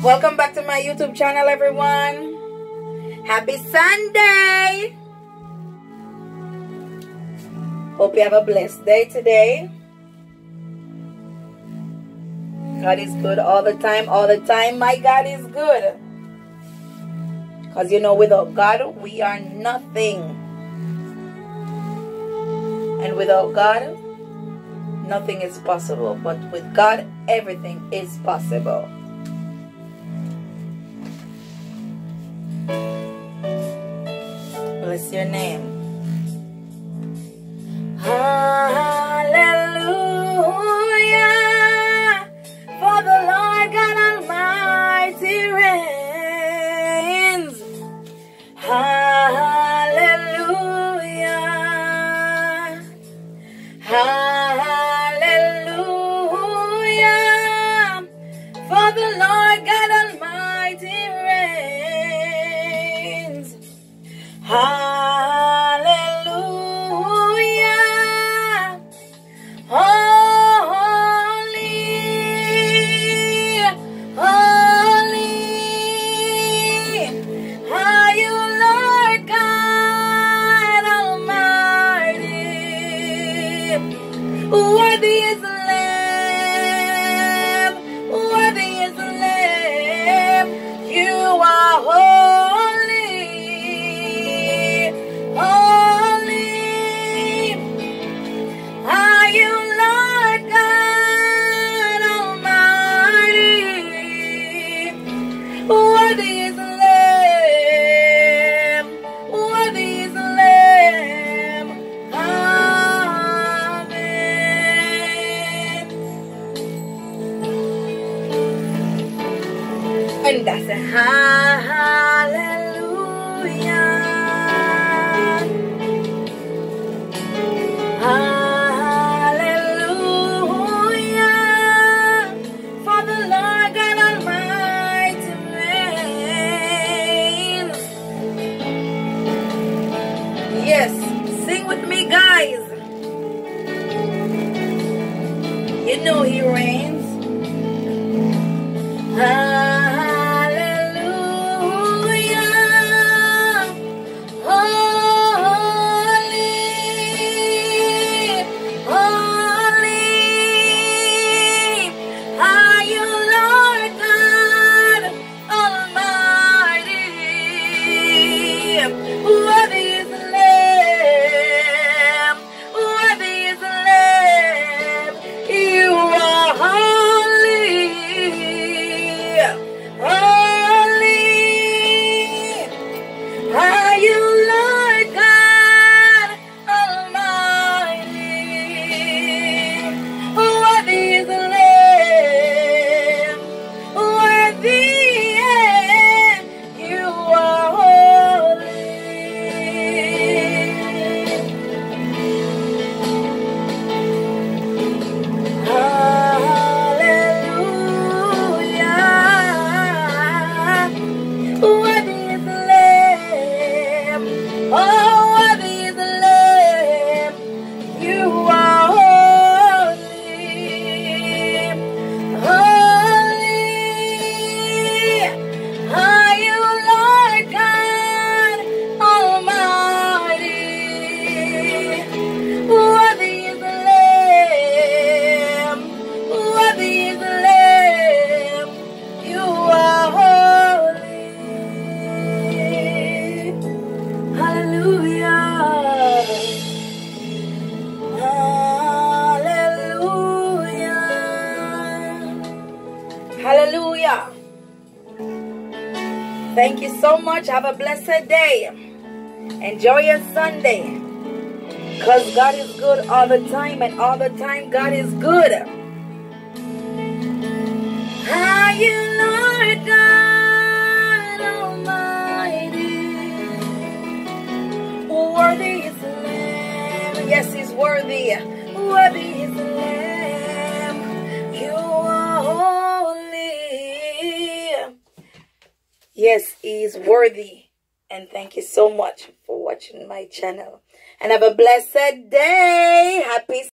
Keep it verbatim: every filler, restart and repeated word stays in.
Welcome back to my YouTube channel, everyone. Happy Sunday. Hope you have a blessed day today. God is good all the time, all the time. My God is good. Because you know, without God, we are nothing. And without God, nothing is possible. But with God, everything is possible. Bless your name. Hallelujah. For the Lord God Almighty reigns. Hallelujah. Hallelujah. For the Lord God Almighty reigns. Hallelujah. Holy, holy are you, Lord God Almighty. Worthy is the Lamb, worthy is the Lamb. You are holy, holy are you, Lord God Almighty. Worthy is the Lamb, worthy is the Lamb. Amen. And that's a hallelujah. Hallelujah. For the Lord God Almighty reigns. Yes, sing with me, guys. You know He reigns. Hallelujah. Holy, holy are you, Lord God Almighty. Worthy is the Lamb, worthy is the Lamb. You are holy, holy are you, Lord God Almighty. Worthy is the Lamb, worthy, you are holy. Hallelujah. Worthy is the Lamb, oh, worthy is the Lamb. You are holy, holy are you, Lord God Almighty. Worthy is the Lamb, worthy is the Lamb. You are holy. Hallelujah. Hallelujah. Hallelujah. Thank you so much. Have a blessed day. Enjoy your Sunday. Because God is good all the time, and all the time God is good. Are you, Lord God Almighty? Worthy is the Lamb. Yes, He's worthy. Worthy is the Lamb. You are holy. Yes, He is worthy. And thank you so much for watching my channel. And have a blessed day. Happy